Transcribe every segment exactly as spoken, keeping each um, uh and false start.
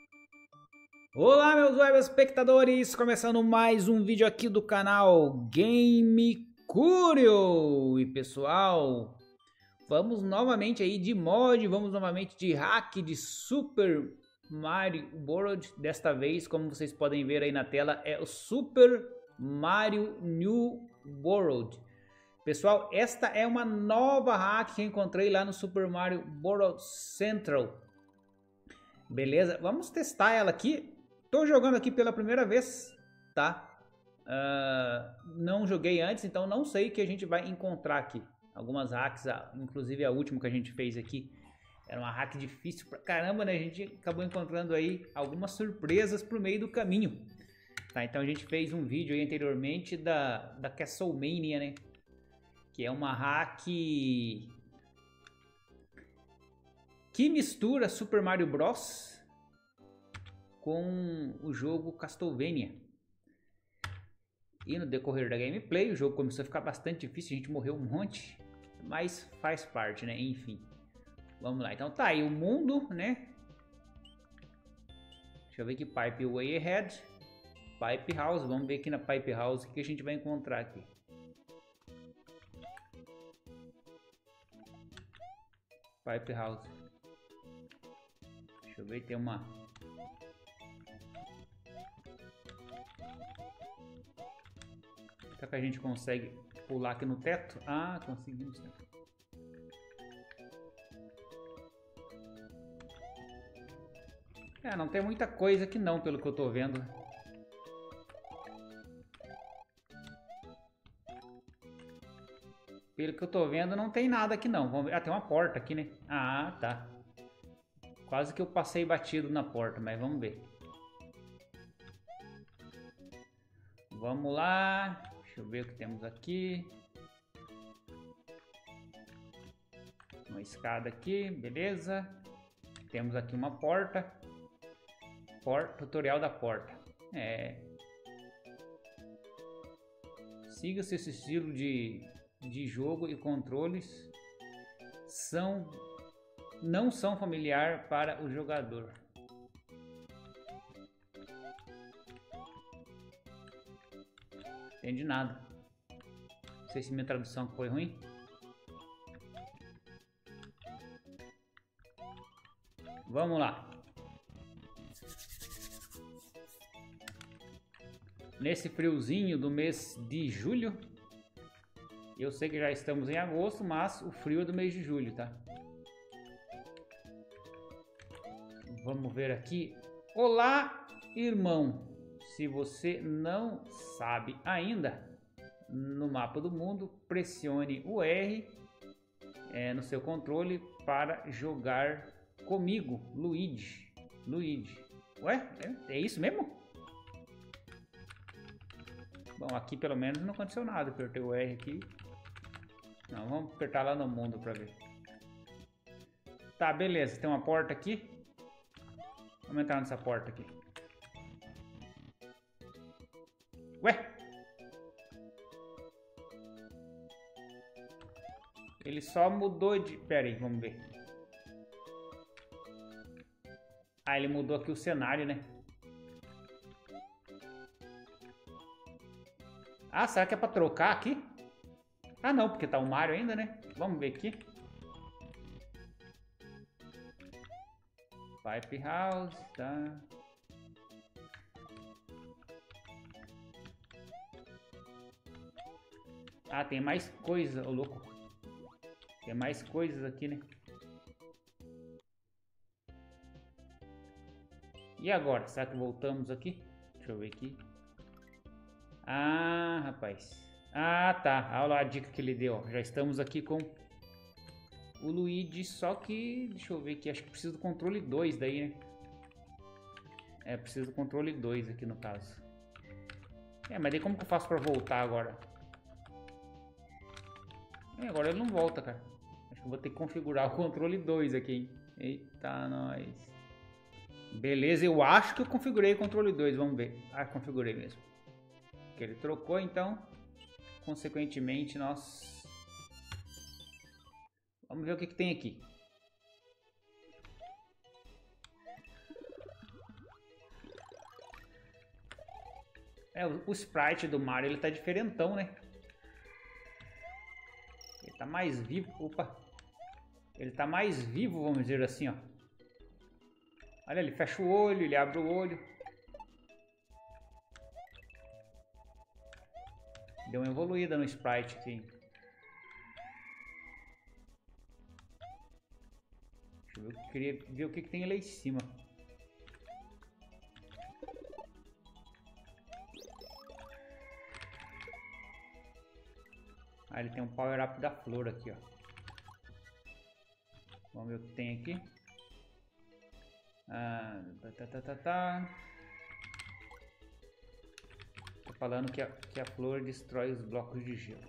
Olá, meus web espectadores, começando mais um vídeo aqui do canal Game Curio. E pessoal, vamos novamente aí de mod, vamos novamente de hack de Super Mario World. Desta vez, como vocês podem ver aí na tela, é o Super Mario New World. Pessoal, esta é uma nova hack que encontrei lá no Super Mario World Central. Beleza, vamos testar ela aqui. Tô jogando aqui pela primeira vez, tá? Uh, não joguei antes, então não sei o que a gente vai encontrar aqui. Algumas hacks, inclusive a última que a gente fez aqui, era uma hack difícil pra caramba, né? A gente acabou encontrando aí algumas surpresas pro meio do caminho. Tá, então a gente fez um vídeo aí anteriormente da, da Castlemania, né? Que é uma hack que mistura Super Mario Bros com o jogo Castlevania. E no decorrer da gameplay o jogo começou a ficar bastante difícil, a gente morreu um monte, mas faz parte, né? Enfim, vamos lá. Então tá aí o mundo, né? Deixa eu ver aqui, Pipe Way Ahead, Pipe House. Vamos ver aqui na Pipe House o que a gente vai encontrar aqui. Pipe House. Deixa eu ver, tem uma... Será que a gente consegue pular aqui no teto? Ah, conseguimos. É, não tem muita coisa aqui não, pelo que eu tô vendo. Pelo que eu tô vendo, não tem nada aqui não. Vamos ver. Ah, tem uma porta aqui, né? Ah, tá. Quase que eu passei batido na porta, mas vamos ver. Vamos lá. Deixa eu ver o que temos aqui. Uma escada aqui, beleza. Temos aqui uma porta. Porta, tutorial da porta. É. Siga-se esse estilo de, de jogo e controles são, não são familiar para o jogador. Entendi nada. Não sei se minha tradução foi ruim. Vamos lá. Nesse friozinho do mês de julho. Eu sei que já estamos em agosto, mas o frio é do mês de julho, tá? Vamos ver aqui. Olá, irmão. Se você não sabe ainda, no mapa do mundo, pressione o R é, no seu controle para jogar comigo, Luigi. Luigi. Ué, é, é isso mesmo? Bom, aqui pelo menos não aconteceu nada. Apertei o R aqui. Não, vamos apertar lá no mundo para ver. Tá, beleza. Tem uma porta aqui. Vamos entrar nessa porta aqui. Ué? Ele só mudou de... Pera aí, vamos ver. Ah, ele mudou aqui o cenário, né? Ah, será que é pra trocar aqui? Ah, não, porque tá o Mario ainda, né? Vamos ver aqui. Pipe House, tá... Ah, tem mais coisa, ô louco. Tem mais coisas aqui, né? E agora? Será que voltamos aqui? Deixa eu ver aqui. Ah, rapaz. Ah, tá. Olha lá a dica que ele deu. Já estamos aqui com o Luigi, só que... Deixa eu ver aqui. Acho que precisa do controle dois daí, né? É, precisa do controle dois aqui no caso. É, mas daí como que eu faço pra voltar agora? É, agora ele não volta, cara. Acho que eu vou ter que configurar o controle dois aqui, hein? Eita, nós. Beleza, eu acho que eu configurei o controle dois. Vamos ver. Ah, configurei mesmo. Que ele trocou, então. Consequentemente, nós... Vamos ver o que, que tem aqui. É, o, o sprite do Mario, ele tá diferentão, né? Ele tá mais vivo. Opa! Ele tá mais vivo, vamos dizer assim, ó. Olha, ele fecha o olho, ele abre o olho. Deu uma evoluída no sprite aqui. Deixa eu ver, eu queria ver o que, que tem lá em cima. Ah, ele tem um power up da flor aqui, ó. Vamos ver o que tem aqui. Ah, tá, tá, tá, tá. Tô falando que a, que a flor destrói os blocos de gelo.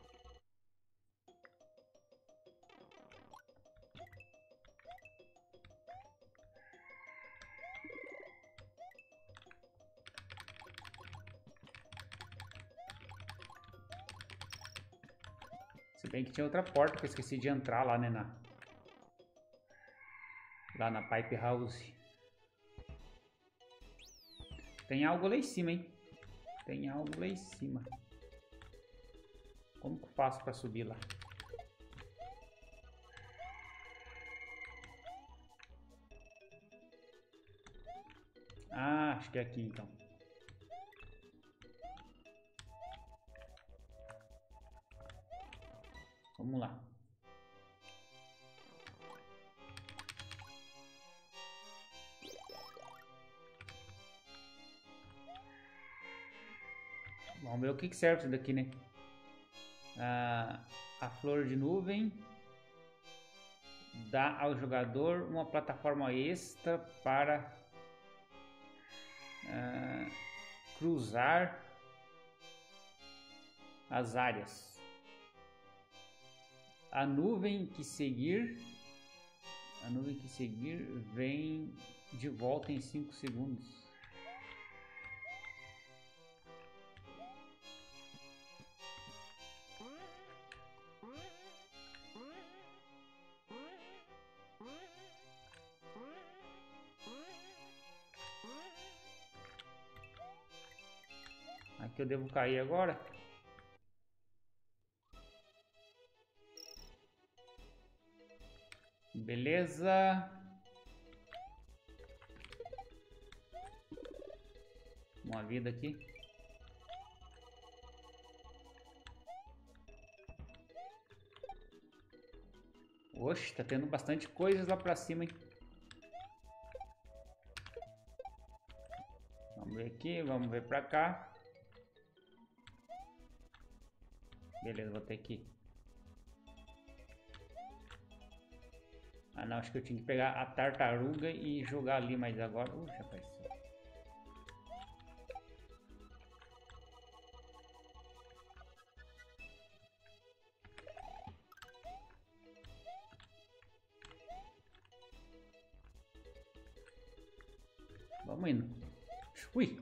Se bem que tinha outra porta que eu esqueci de entrar lá, né? Na, lá na Pipe House. Tem algo lá em cima, hein? Tem algo lá em cima. Como que eu faço para subir lá? Ah, acho que é aqui então. Vamos lá. Vamos ver o que, que serve isso daqui, né? Ah, a flor de nuvem dá ao jogador uma plataforma extra para ah, cruzar as áreas. A nuvem que seguir, a nuvem que seguir vem de volta em cinco segundos. Aqui eu devo cair agora. Beleza. Uma vida aqui. Oxe, tá tendo bastante coisas lá pra cima, hein? Vamos ver aqui, vamos ver pra cá. Beleza, vou ter que... Ah não, acho que eu tinha que pegar a tartaruga e jogar ali, mas agora... Uh, já apareceu. Vamos indo. Ui!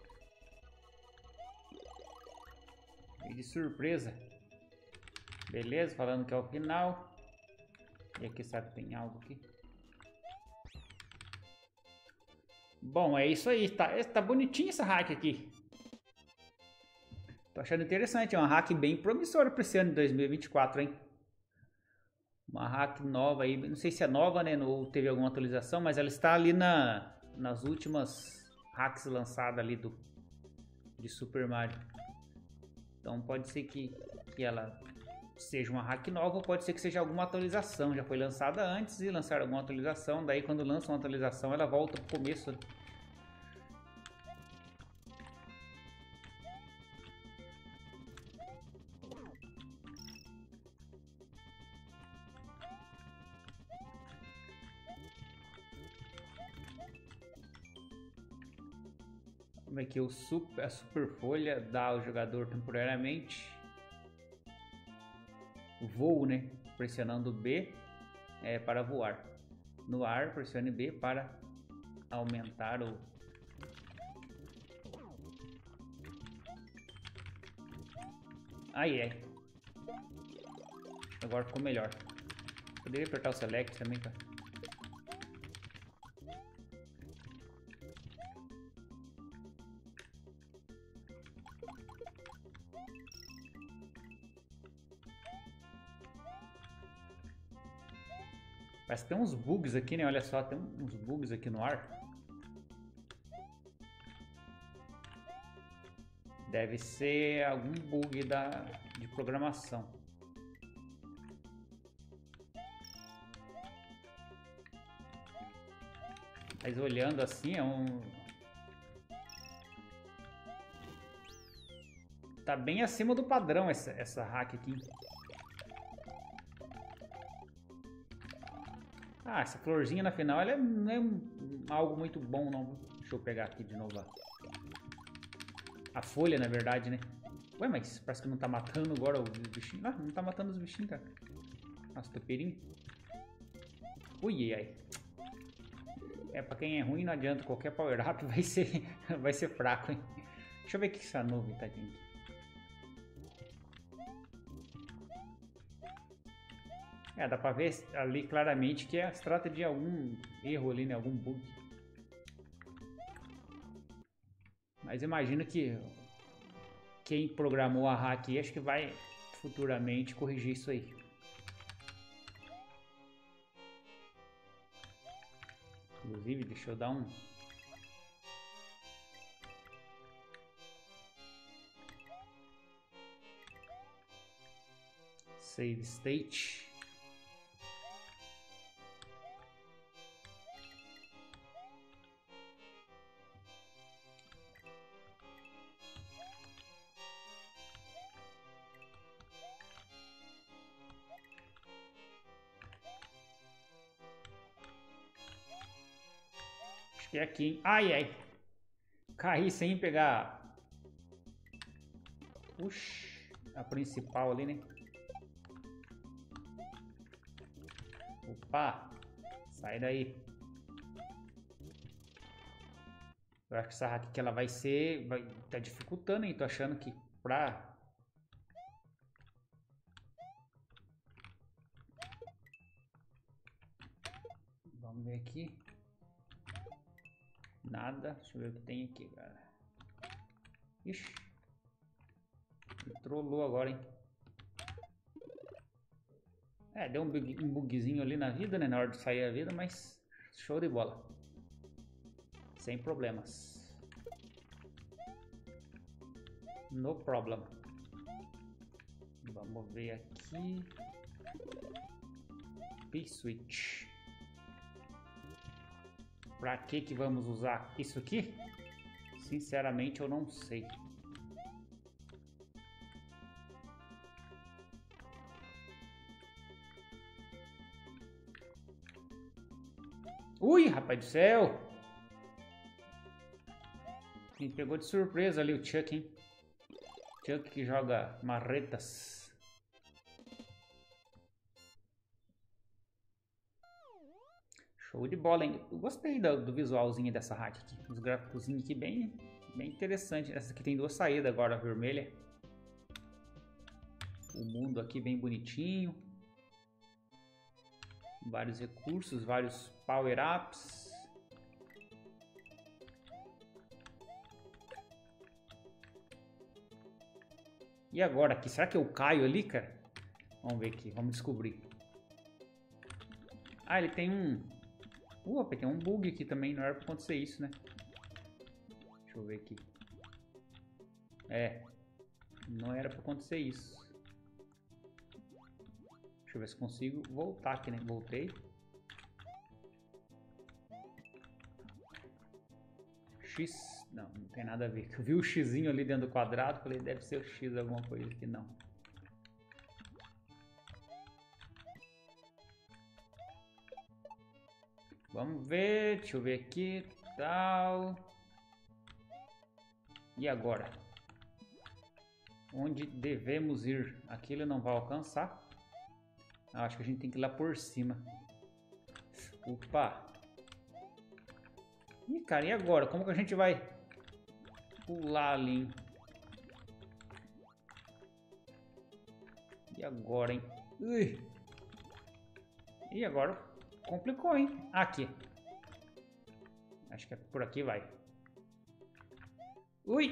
E de surpresa. Beleza, falando que é o final. E aqui, sabe, tem algo aqui. Bom, é isso aí. Tá, tá bonitinha essa hack aqui. Tô achando interessante. É uma hack bem promissora para esse ano de dois mil e vinte e quatro, hein? Uma hack nova aí. Não sei se é nova, né? Ou teve alguma atualização, mas ela está ali na, nas últimas hacks lançadas ali do, de Super Mario. Então pode ser que, que ela seja uma hack nova, ou pode ser que seja alguma atualização. Já foi lançada antes e lançaram alguma atualização. Daí quando lançam uma atualização ela volta pro começo. Como é que o super, a super folha dá ao jogador temporariamente voo, né? Pressionando B é, para voar. No ar, pressione B para aumentar o... Aí é. Agora ficou melhor. Poderia apertar o select também, cara. Parece que tem uns bugs aqui, né? Olha só, tem uns bugs aqui no ar. Deve ser algum bug da, de programação. Mas olhando assim é um... Tá bem acima do padrão essa, essa hack aqui. Ah, essa florzinha na final ela é, não é um, algo muito bom não. Deixa eu pegar aqui de novo a, a folha, na verdade, né? Ué, mas parece que não tá matando agora os bichinhos. Ah, não tá matando os bichinhos, cara. Nossa, topeirinho. Ui, ai. É, pra quem é ruim não adianta. Qualquer power up vai ser, vai ser fraco, hein? Deixa eu ver o que essa nuvem tá aqui. É, dá pra ver ali claramente que é, se trata de algum erro ali, né? Algum bug. Mas imagino que quem programou a hack acho que vai futuramente corrigir isso aí. Inclusive, deixa eu dar um... Save state. Acho que é aqui, hein? Ai, ai. Caí sem pegar... Puxa, a principal ali, né? Opa, sai daí. Eu acho que essa hack aqui ela vai ser... Vai, tá dificultando, hein? Tô achando que pra... Vamos ver aqui. Nada. Deixa eu ver o que tem aqui, cara. Ixi. Me trollou agora, hein? É, deu um, bug, um bugzinho ali na vida, né? Na hora de sair a vida, mas show de bola. Sem problemas. No problem. Vamos ver aqui. P-Switch. Pra que que vamos usar isso aqui? Sinceramente eu não sei. Ui, rapaz do céu! Me pegou de surpresa ali o Chuck, hein? Chuck que joga marretas. Show de bola, hein? Eu gostei do, do visualzinho dessa hack aqui. Os gráficos aqui bem, bem interessantes. Essa aqui tem duas saídas agora, a vermelha. O mundo aqui bem bonitinho. Vários recursos, vários power-ups. E agora aqui, será que eu caio ali, cara? Vamos ver aqui, vamos descobrir. Ah, ele tem um... Opa, tem um bug aqui também, não era pra acontecer isso, né? Deixa eu ver aqui. É, não era pra acontecer isso. Deixa eu ver se consigo voltar aqui, né? Voltei. X, não, não tem nada a ver. Eu vi o xizinho ali dentro do quadrado, falei, deve ser o X alguma coisa aqui, não. Vamos ver, deixa eu ver aqui, tal. E agora? Onde devemos ir? Aqui ele não vai alcançar. Ah, acho que a gente tem que ir lá por cima. Opa! Ih, cara, e agora? Como que a gente vai pular ali? E agora, hein? Ui. E agora? Complicou, hein? Aqui. Acho que é por aqui, vai. Ui!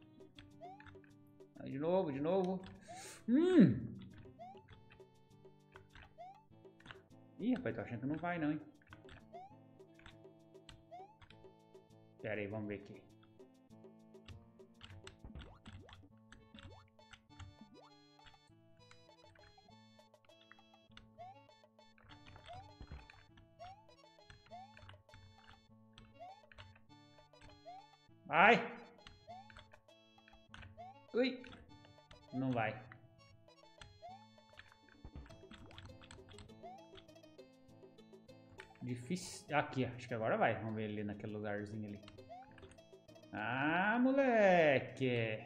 De novo, de novo. Hum! Ih, rapaz, tô achando que não vai não, hein? Pera aí, vamos ver aqui. Vai! Ui! Não vai. Difícil. Aqui, acho que agora vai. Vamos ver ali naquele lugarzinho ali. Ah, moleque!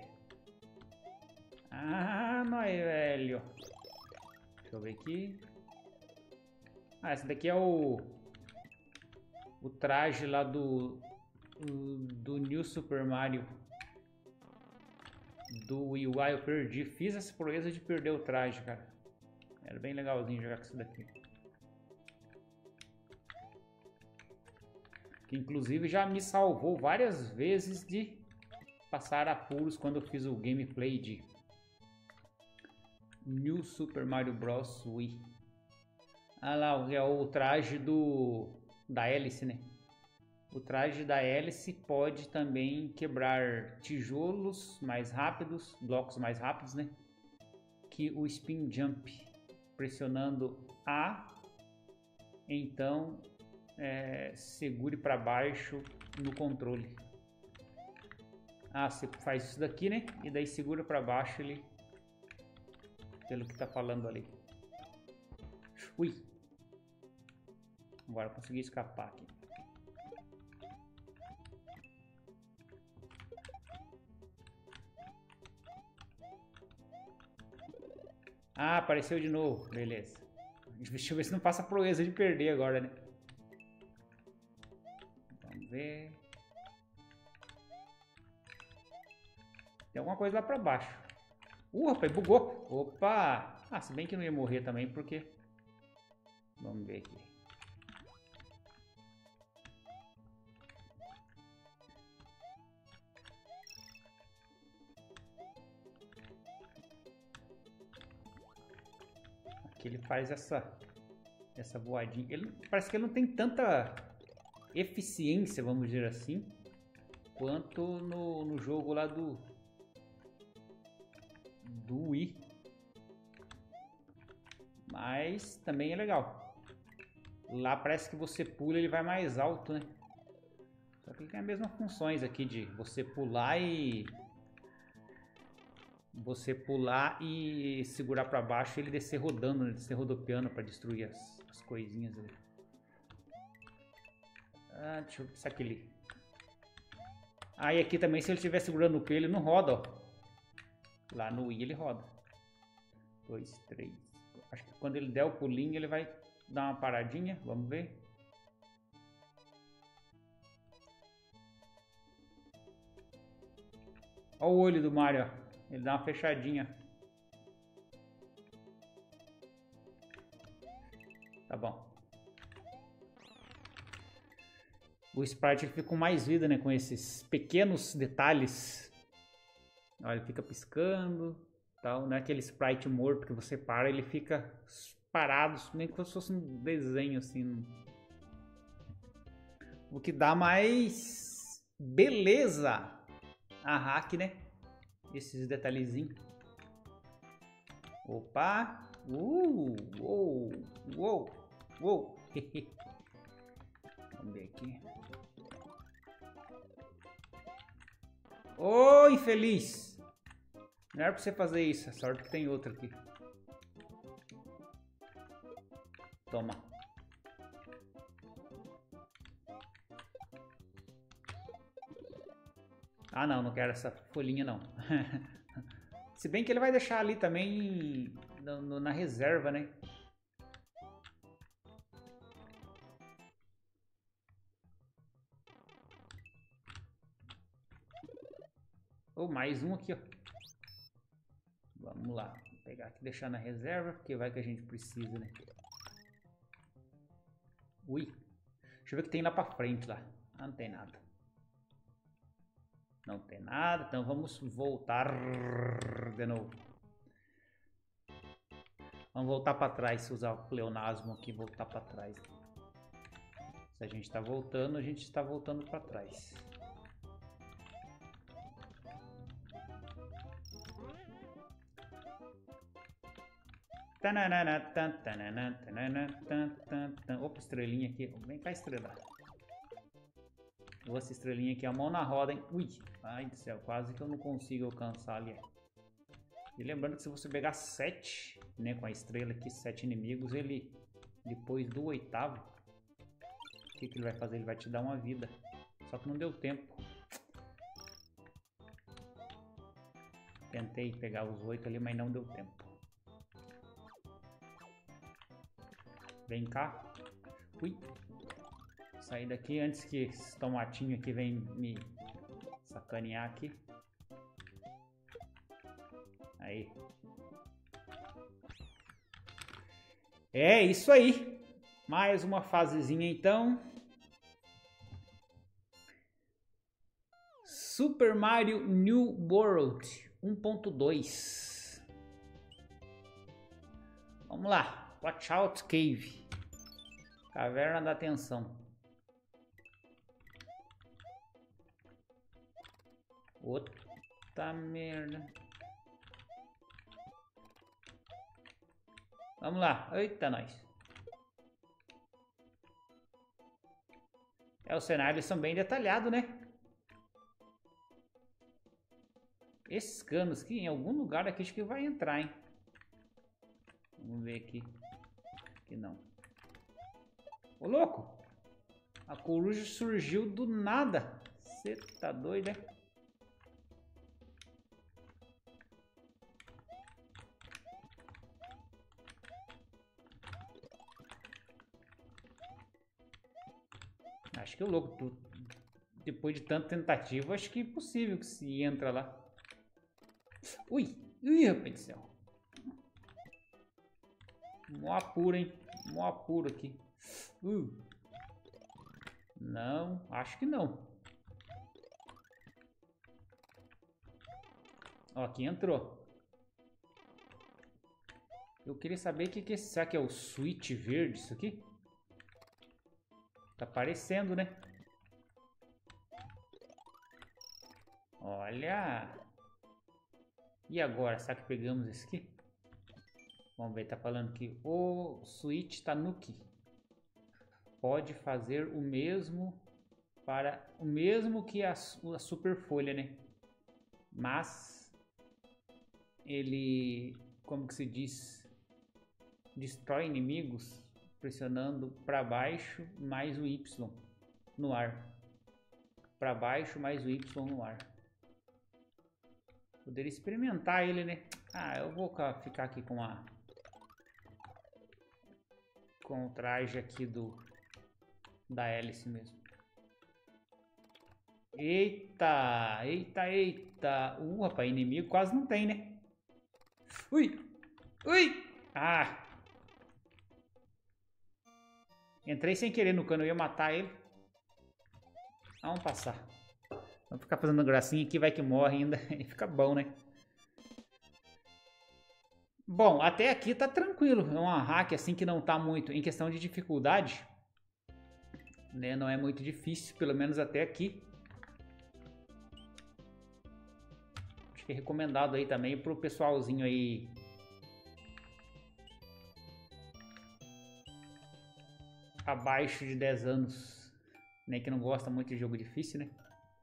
Ah, nós, velho. Deixa eu ver aqui. Ah, esse daqui é o... O traje lá do... Do New Super Mario. Do Wii U. Ah, eu perdi. Fiz essa proeza de perder o traje, cara. Era bem legalzinho jogar com isso daqui. Que inclusive já me salvou várias vezes de passar apuros quando eu fiz o gameplay de New Super Mario Bros. Wii. Ah lá, é o traje do da hélice, né? O traje da hélice pode também quebrar tijolos mais rápidos, blocos mais rápidos, né? Que o Spin Jump. Pressionando A, então é, segure para baixo no controle. Ah, você faz isso daqui, né? E daí segura para baixo ele, pelo que tá falando ali. Ui! Agora consegui escapar aqui. Ah, apareceu de novo. Beleza. Deixa eu ver se não passa a proeza de perder agora, né? Vamos ver. Tem alguma coisa lá pra baixo. Uh, rapaz, bugou. Opa! Ah, se bem que não ia morrer também, porque... Vamos ver aqui. Aqui ele faz essa... Essa voadinha. Ele, parece que ele não tem tanta eficiência, vamos dizer assim, quanto no, no jogo lá do... Do Wii. Mas também é legal. Lá parece que você pula e ele vai mais alto, né? Só que ele tem as mesmas funções aqui de você pular e... Você pular e segurar para baixo e ele descer rodando, né? Descer rodopiando para destruir as, as coisinhas ali. Ah, deixa eu ver se aquele... Ah, e aqui também se ele estiver segurando o P ele não roda, ó. Lá no Wii ele roda. Dois, três. Acho que quando ele der o pulinho ele vai dar uma paradinha. Vamos ver. Olha o olho do Mario, ó. Ele dá uma fechadinha. Tá bom. O sprite ele fica com mais vida, né? Com esses pequenos detalhes. Olha, ele fica piscando. Tal. Não é aquele sprite morto que você para, ele fica parado, nem que fosse um desenho assim. O que dá mais beleza a hack, né? Esses detalhezinhos. Opa! Uh! Uou! Uou! Uou! Vamos ver aqui. Ô, oh, infeliz! Não era pra você fazer isso. A sorte que tem outra aqui. Toma. Ah, não, não quero essa folhinha, não. Se bem que ele vai deixar ali também no, no, na reserva, né? Oh, mais um aqui, ó. Vamos lá. Vou pegar aqui e deixar na reserva, porque vai que a gente precisa, né? Ui. Deixa eu ver o que tem lá pra frente lá. Ah, não tem nada. Não tem nada, então vamos voltar de novo. Vamos voltar para trás, usar o pleonasmo aqui, voltar para trás. Se a gente está voltando, a gente está voltando para trás. Opa, estrelinha aqui. Vem cá, estrela. Essa estrelinha aqui, a mão na roda, hein? Ui, ai do céu, quase que eu não consigo alcançar ali. E lembrando que se você pegar sete, né, com a estrela aqui, sete inimigos, ele, depois do oitavo, o que, que ele vai fazer? Ele vai te dar uma vida. Só que não deu tempo. Tentei pegar os oito ali, mas não deu tempo. Vem cá. Ui. Sair daqui antes que esse tomatinho aqui venha me sacanear aqui. Aí. É isso aí. Mais uma fasezinha então. Super Mario New World um ponto dois. Vamos lá. Watch Out Cave. Caverna da Tensão. Outra merda. Vamos lá. Eita, nós. É, os cenários são bem detalhados, né? Esses canos aqui, em algum lugar aqui, acho que vai entrar, hein? Vamos ver aqui. Aqui não. Ô, louco! A coruja surgiu do nada. Você tá doido, né? Acho que é louco. Tu, depois de tanta tentativa, acho que é possível que se entra lá. Ui! Ui, rapaz do céu. Mó apuro, hein? Mó apuro aqui. Uh. Não, acho que não. Ó, aqui entrou. Eu queria saber o que, que é. Será que é o switch verde isso aqui? Tá parecendo, né? Olha. E agora? Será que pegamos esse aqui? Vamos ver, tá falando que o Switch Tanuki pode fazer o mesmo para o mesmo que a, a Super Folha, né? Mas ele, como que se diz, destrói inimigos pressionando para baixo mais o Y no ar. Para baixo mais o Y no ar. Poderia experimentar ele, né? Ah, eu vou ficar aqui com a com o traje aqui do da hélice mesmo. Eita, eita, eita. Uh, rapaz, inimigo quase não tem, né? Ui, ui. Ah. Entrei sem querer no cano, eu ia matar ele. Vamos passar. Vamos ficar fazendo gracinha aqui, vai que morre ainda. E fica bom, né? Bom, até aqui tá tranquilo. É uma hack assim que não tá muito em questão de dificuldade, né? Não é muito difícil, pelo menos até aqui. Acho que é recomendado aí também pro pessoalzinho aí abaixo de dez anos, né? Que não gosta muito de jogo difícil, né?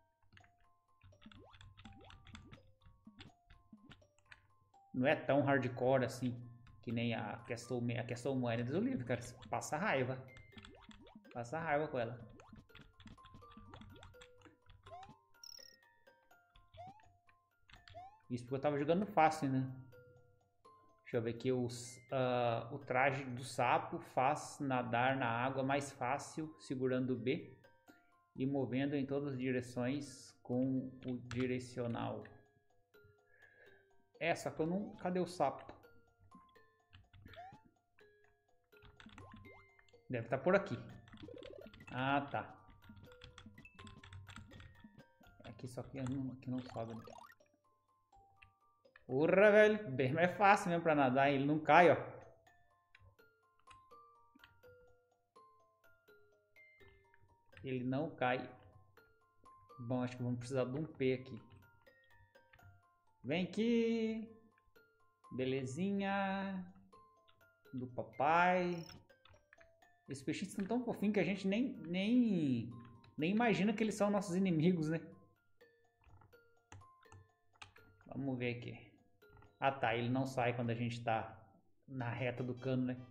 Não é tão hardcore assim, que nem a Castlevania, a Castlevania dos livros, cara. Passa raiva. Passa raiva com ela. Isso porque eu tava jogando fácil, né? Deixa eu ver aqui. Os, uh, o traje do sapo faz nadar na água mais fácil, segurando o B e movendo em todas as direções com o direcional. É, só que eu não... Cadê o sapo? Deve estar por aqui. Ah, tá. Aqui só que não, aqui não sobe. Né? Porra, velho. Bem mais fácil mesmo pra nadar. Ele não cai, ó. Ele não cai. Bom, acho que vamos precisar de um P aqui. Vem aqui. Belezinha. Do papai. Esses peixinhos são tão fofinhos que a gente nem, nem, nem imagina que eles são nossos inimigos, né? Vamos ver aqui. Ah tá, ele não sai quando a gente tá na reta do cano, né?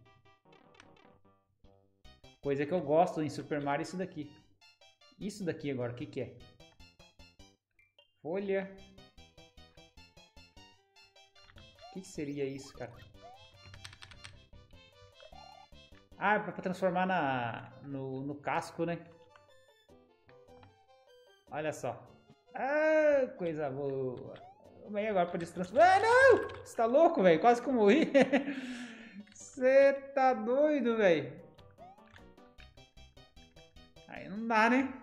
Coisa que eu gosto em Super Mario é isso daqui. Isso daqui agora, o que que é? Folha. O que, que seria isso, cara? Ah, é pra transformar na, no, no casco, né? Olha só. Ah, coisa boa. Vamos aí agora pra destransformar. Ah, não! Você tá louco, velho? Quase que eu morri. Você tá doido, velho. Aí não dá, né?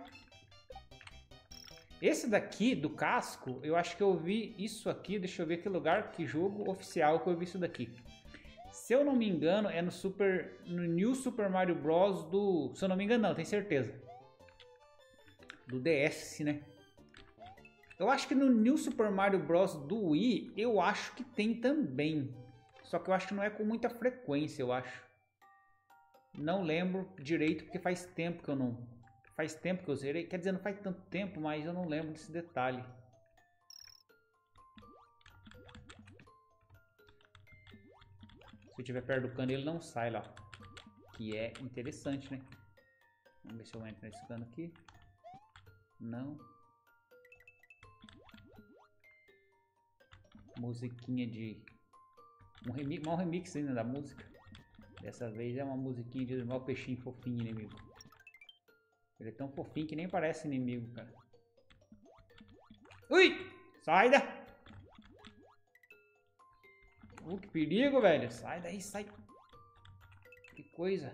Esse daqui, do casco, eu acho que eu vi isso aqui. Deixa eu ver que lugar, que jogo oficial que eu vi isso daqui. Se eu não me engano, é no Super, no New Super Mario Bros. Do... Se eu não me engano, não, tenho certeza. Do D S, né? Eu acho que no New Super Mario Bros. Do Wii, eu acho que tem também. Só que eu acho que não é com muita frequência, eu acho. Não lembro direito, porque faz tempo que eu não... Faz tempo que eu zerei. Quer dizer, não faz tanto tempo, mas eu não lembro desse detalhe. Se eu estiver perto do cano, ele não sai lá. Que é interessante, né? Vamos ver se eu entro nesse cano aqui. Não. Musiquinha de... Um remix, um remix ainda da música. Dessa vez é uma musiquinha de um peixinho fofinho, inimigo. Ele é tão fofinho que nem parece inimigo, cara. Ui! Sai da... Uh, que perigo, velho. Sai daí, sai. Que coisa.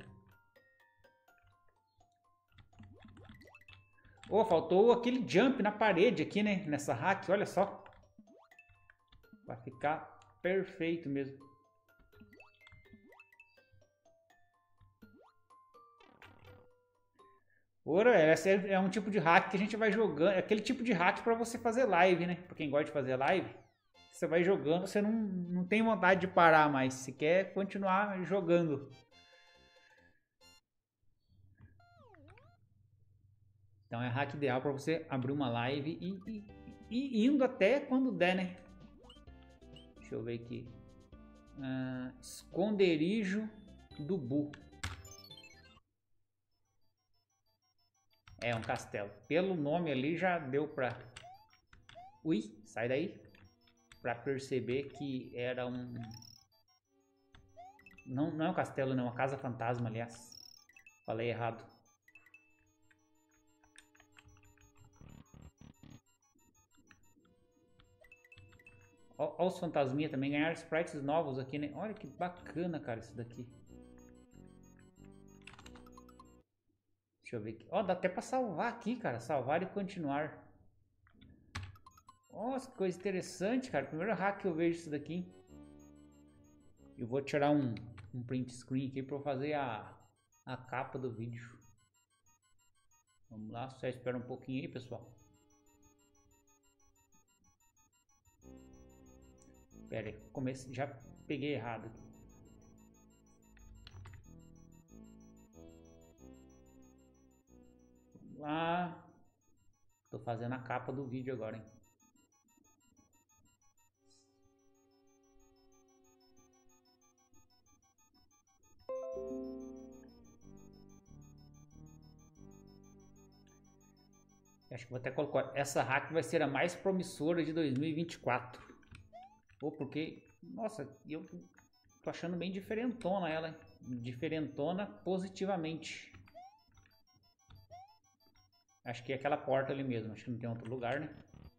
Oh, faltou aquele jump na parede aqui, né? Nessa hack, olha só. Vai ficar perfeito mesmo. Ora, essa é um tipo de hack que a gente vai jogando. É aquele tipo de hack para você fazer live, né? Pra quem gosta de fazer live. Você vai jogando, você não, não tem vontade de parar mais. Você quer continuar jogando. Então é hack ideal para você abrir uma live e, e, e indo até quando der, né? Deixa eu ver aqui. Ah, esconderijo do Boo. É um castelo. Pelo nome ali já deu pra... Ui, sai daí. Pra perceber que era um... Não, não é um castelo, não. É uma casa fantasma, aliás. Falei errado. Olha os fantasminhas também. Ganharam sprites novos aqui, né? Olha que bacana, cara, isso daqui. Deixa eu ver aqui. Ó, dá até pra salvar aqui, cara. Salvar e continuar. Nossa, que coisa interessante, cara. Primeiro hack que eu vejo isso daqui. Eu vou tirar um, um print screen aqui pra eu fazer a, a capa do vídeo. Vamos lá, só espera um pouquinho aí, pessoal. Pera aí, comece... já peguei errado aqui. Vamos lá. Tô fazendo a capa do vídeo agora, hein. Acho que vou até colocar. Essa hack vai ser a mais promissora de dois mil e vinte e quatro. Ou porque, nossa, eu tô achando bem diferentona ela, hein? Diferentona positivamente. Acho que é aquela porta ali mesmo. Acho que não tem outro lugar, né?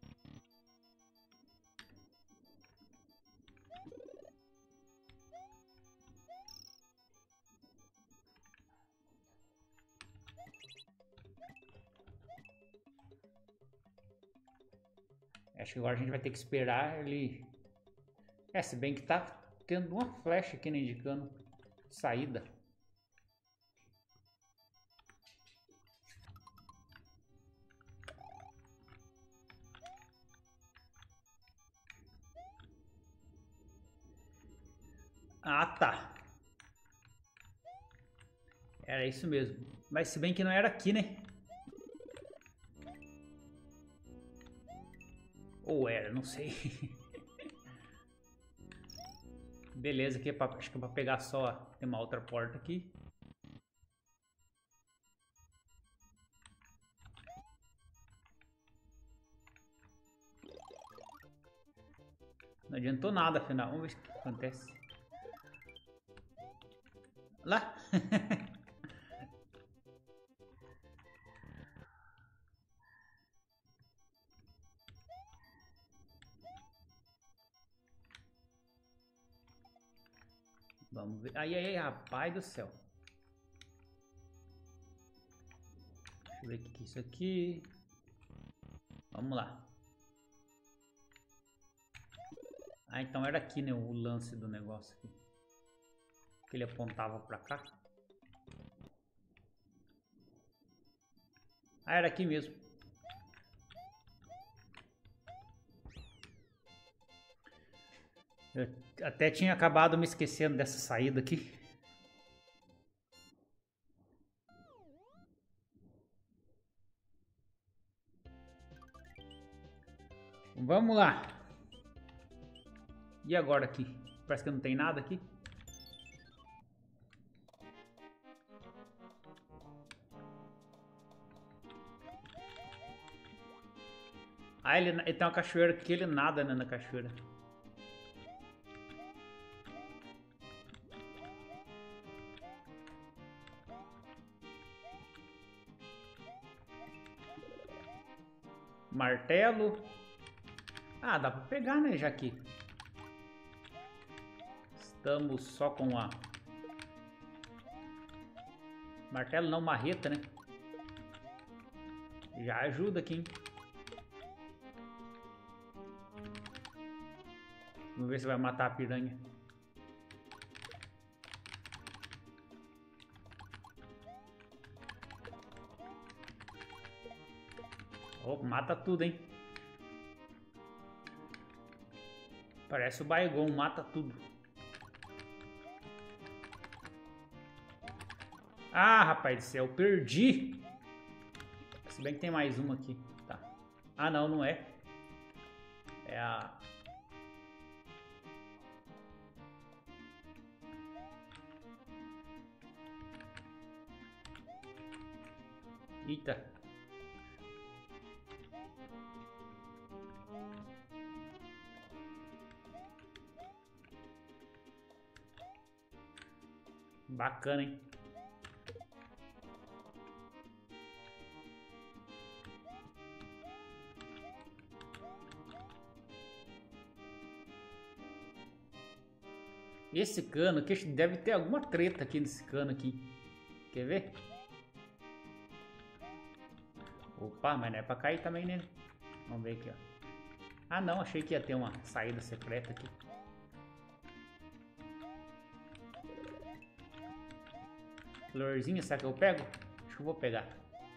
Acho que agora a gente vai ter que esperar ele... É, se bem que tá tendo uma flecha aqui, né, indicando saída. Ah, tá. Era isso mesmo. Mas se bem que não era aqui, né? Ou era, não sei. Beleza, aqui é pra, acho que é pra pegar só. Tem uma outra porta aqui. Não adiantou nada, afinal. Vamos ver o que acontece. Lá! Vamos ver. Ai, ai, ai, rapaz do céu. Deixa eu ver o que é isso aqui. Vamos lá. Ah, então era aqui, né, o lance do negócio aqui. Que ele apontava pra cá. Ah, era aqui mesmo. Eu até tinha acabado me esquecendo dessa saída aqui. Vamos lá. E agora aqui? Parece que não tem nada aqui. Ah, ele, ele tem uma cachoeira que ele nada, né, na cachoeira. Martelo. Ah, dá pra pegar, né, já que estamos só com a... Martelo não, marreta, né? Já ajuda aqui, hein? Vamos ver se vai matar a piranha. Oh, mata tudo, hein? Parece o Baigon, mata tudo. Ah, rapaz do céu, perdi. Se bem que tem mais uma aqui. Tá. Ah, não, não é. É a... Eita. Bacana, hein? Esse cano aqui, deve ter alguma treta aqui nesse cano aqui. Quer ver? Opa, mas não é pra cair também, né? Vamos ver aqui, ó. Ah, não, achei que ia ter uma saída secreta aqui. Florzinha, será que eu pego? Acho que eu vou pegar.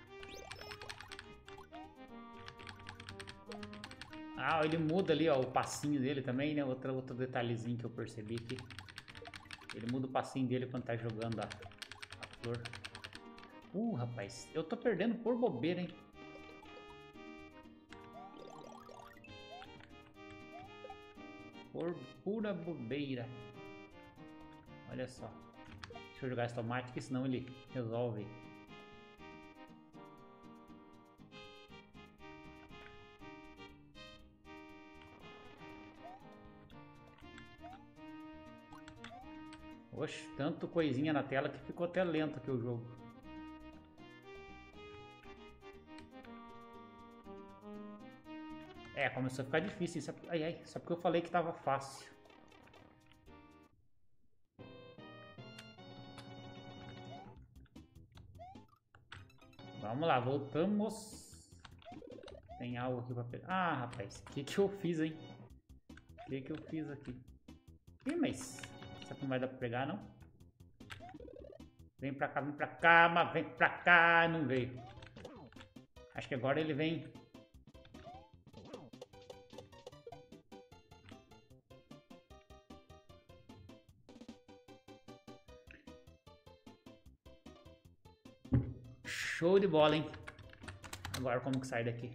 Ah, ele muda ali, ó, o passinho dele também, né? Outro, outro detalhezinho que eu percebi aqui. Ele muda o passinho dele quando tá jogando a, a flor. Uh, rapaz, eu tô perdendo por bobeira, hein? Por pura bobeira. Olha só. Deixa eu jogar esse tomate, que senão ele resolve. Oxe, tanto coisinha na tela que ficou até lento aqui o jogo. É, começou a ficar difícil. Só, ai, ai, só porque eu falei que tava fácil. Vamos lá, voltamos. Tem algo aqui pra pegar. Ah, rapaz, o que que eu fiz, hein? O que que eu fiz aqui? Ih, mas... Será que não vai dar pra pegar, não? Vem pra cá, vem pra cá, mas vem pra cá, não veio. Acho que agora ele vem. Show de bola, hein? Agora como que sai daqui?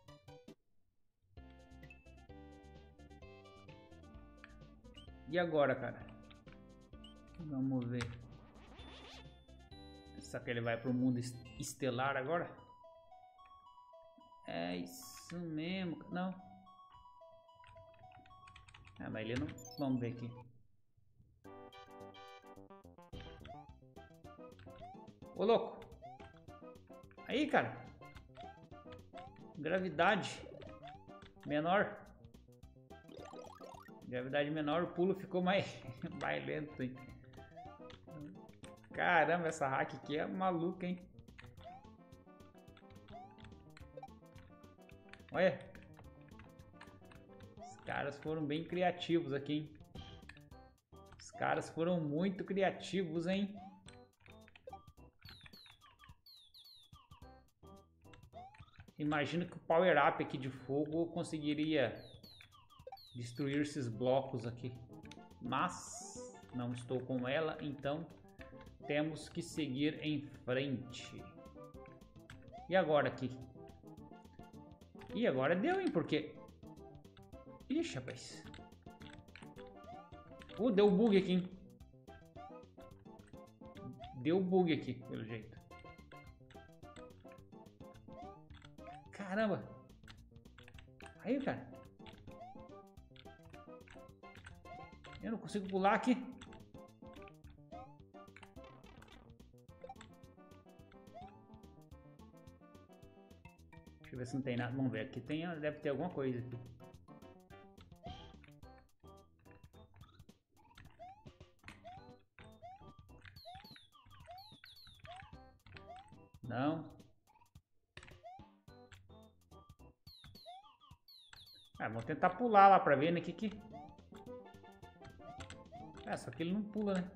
E agora, cara? Vamos ver. Será que ele vai pro mundo estelar agora? É isso mesmo. Não. Ah, mas ele não... Vamos ver aqui. Ô, louco. Aí, cara. Gravidade menor. Gravidade menor, o pulo ficou mais, mais lento, hein? Caramba, essa hack aqui é maluca, hein? Olha. Os caras foram bem criativos aqui, hein? Os caras foram muito criativos, hein? Imagino que o Power Up aqui de fogo conseguiria destruir esses blocos aqui. Mas não estou com ela, então temos que seguir em frente. E agora aqui? E agora deu, hein? Porque... Ixi, rapaz. Uh, deu bug aqui, hein? Deu bug aqui, pelo jeito. Caramba. Aí, cara. Eu não consigo pular aqui. Deixa eu ver se não tem nada. Vamos ver. Aqui tem, deve ter alguma coisa aqui. Não. Ah, vou tentar pular lá pra ver, né? Que que... É, só que ele não pula, né?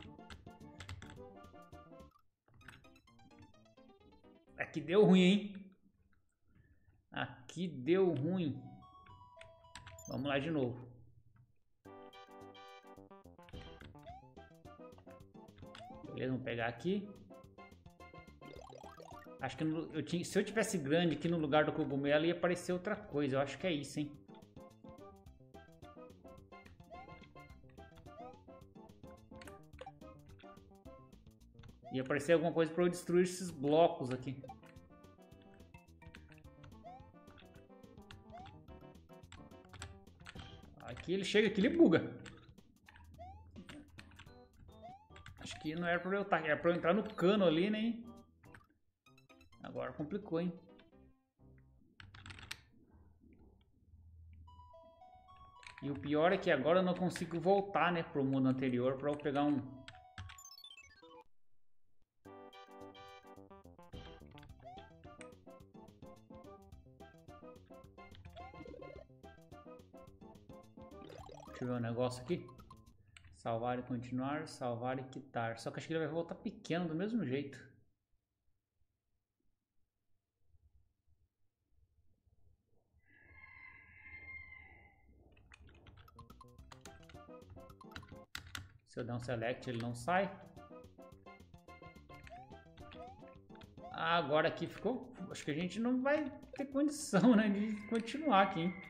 Aqui deu ruim, hein? Aqui deu ruim. Vamos lá de novo. Beleza, vamos pegar aqui. Acho que no, eu tinha, se eu tivesse grande aqui no lugar do cogumelo ia aparecer outra coisa. Eu acho que é isso, hein? Ia aparecer alguma coisa para eu destruir esses blocos aqui. Aqui ele chega, aqui ele buga. Acho que não era para eu estar, era para eu entrar no cano ali, né? Agora complicou, hein? E o pior é que agora eu não consigo voltar, né, pro mundo anterior para eu pegar um... Deixa eu ver um negócio aqui. Salvar e continuar, salvar e quitar. Só que acho que ele vai voltar pequeno do mesmo jeito. Se eu der um select, ele não sai. Ah, agora aqui ficou... Acho que a gente não vai ter condição, né, de continuar aqui, hein?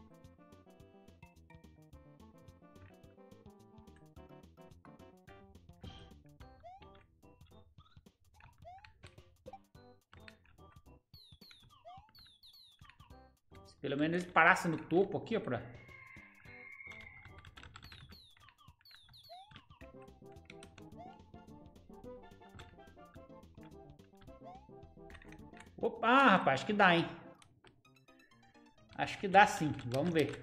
Se pelo menos ele parasse no topo aqui, ó, pra... Opa, ah, rapaz, acho que dá, hein? Acho que dá sim, vamos ver.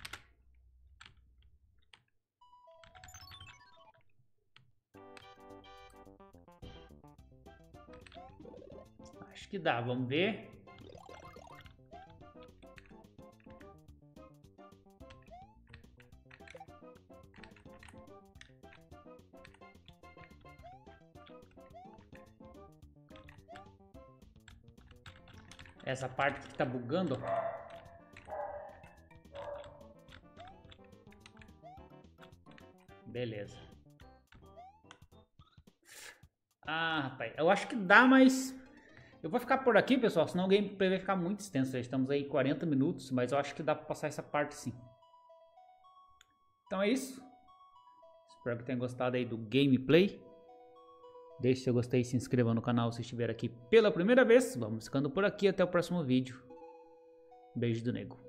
Acho que dá, vamos ver. Essa parte que tá bugando, ó. Beleza. Ah, rapaz, eu acho que dá, mas Eu vou ficar por aqui, pessoal, senão o gameplay vai ficar muito extenso. Já estamos aí quarenta minutos, mas eu acho que dá pra passar essa parte sim. Então é isso. Espero que tenham gostado aí do gameplay. Deixe seu gostei e se inscreva no canal se estiver aqui pela primeira vez. Vamos ficando por aqui, até o próximo vídeo. Beijo do Nego.